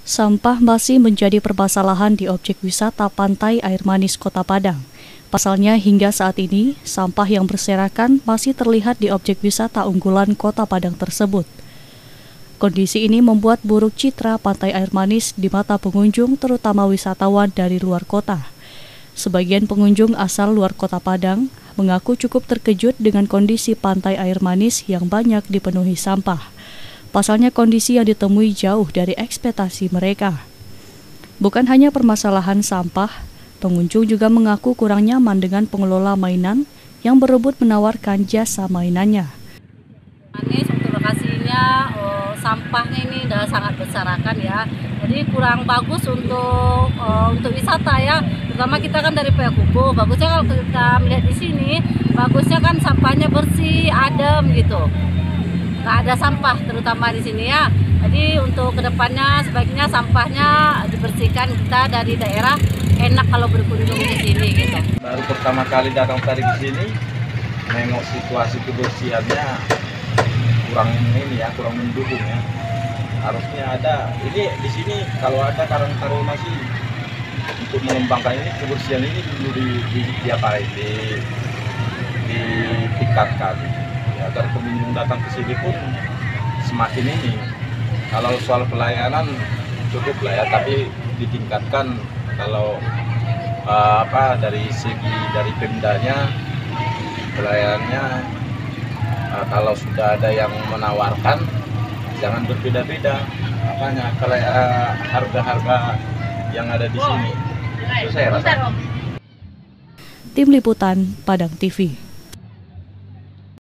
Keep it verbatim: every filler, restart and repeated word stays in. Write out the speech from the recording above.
Sampah masih menjadi permasalahan di objek wisata Pantai Air Manis Kota Padang. Pasalnya hingga saat ini, sampah yang berserakan masih terlihat di objek wisata unggulan Kota Padang tersebut. Kondisi ini membuat buruk citra Pantai Air Manis di mata pengunjung, terutama wisatawan dari luar kota. Sebagian pengunjung asal luar Kota Padang mengaku cukup terkejut dengan kondisi Pantai Air Manis yang banyak dipenuhi sampah. Pasalnya kondisi yang ditemui jauh dari ekspektasi mereka. Bukan hanya permasalahan sampah, pengunjung juga mengaku kurang nyaman dengan pengelola mainan yang berebut menawarkan jasa mainannya. Manis untuk lokasinya, oh, sampahnya ini udah sangat berserakan ya. Jadi kurang bagus untuk oh, untuk wisata ya. Terutama kita kan dari pihak Kubu, bagusnya kalau kita melihat di sini, bagusnya kan sampahnya bersih, adem gitu. Nggak ada sampah terutama di sini ya. Jadi untuk kedepannya sebaiknya sampahnya dibersihkan, kita dari daerah enak kalau berkunjung di sini gitu. Baru pertama kali datang tadi di sini, nengok situasi kebersihannya kurang ini ya, kurang mendukung ya. Harusnya ada ini di sini kalau ada Karang Taruna sih untuk mengembangkan ini kebersihan ini dulu di di diapain di ditingkatkan. Agar pengunjung datang ke sini pun semakin ini. Kalau soal pelayanan cukup lah ya, tapi ditingkatkan kalau uh, apa dari segi dari Pemdanya pelayanannya, uh, kalau sudah ada yang menawarkan jangan berbeda-beda makanya kalau uh, harga-harga yang ada di sini. Itu saya rasa. Tim Liputan Padang T V.